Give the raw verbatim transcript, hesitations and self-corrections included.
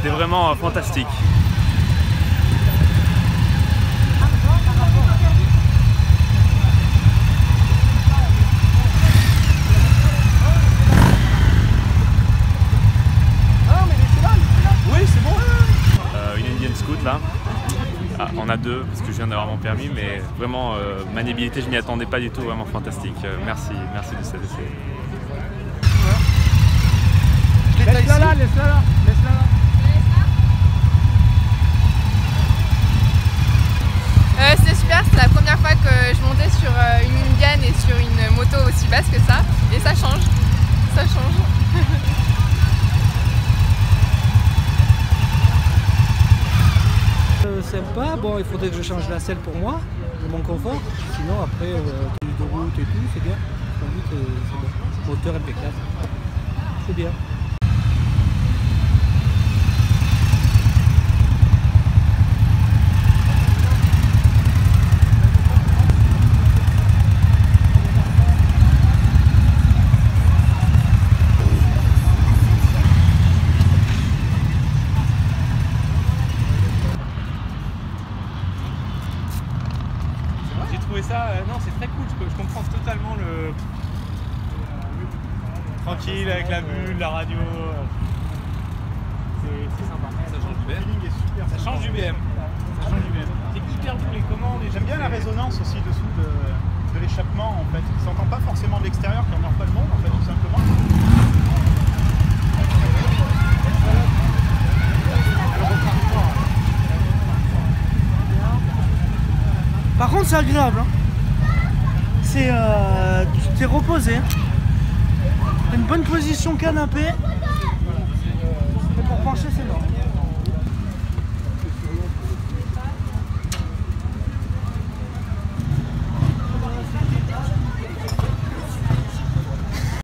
c'était vraiment euh, fantastique. Oui, c'est bon. Euh, une Indian Scout là. Ah, on a deux parce que je viens d'avoir mon permis, mais vraiment euh, maniabilité, je m'y attendais pas du tout, vraiment fantastique. Euh, merci, merci de cet essai. Laisse-la là, laisse-la là, laisse-la là. Euh, C'était super, c'est la première fois que je montais sur euh, une Indian et sur une moto aussi basse que ça, et ça change, ça change. Euh, sympa, bon il faudrait que je change la selle pour moi, de mon confort, sinon après euh, tenue de route et tout, c'est bien, conduite c'est bon, moteur impeccable, c'est bien. J'ai trouvé ça, euh, non c'est très cool, je, je comprends totalement le... Tranquille avec la bulle, la radio, c'est sympa. Ça change du B M. Ça change du B M. Ça change du B M. C'est hyper doux les commandes. J'aime bien la résonance aussi dessous de, de l'échappement en fait. Il ne s'entend pas forcément de l'extérieur qui n'emmerde pas le monde en fait tout simplement. Par contre c'est agréable, hein. C'est euh, tu t'es reposé, hein. Une bonne position canapé.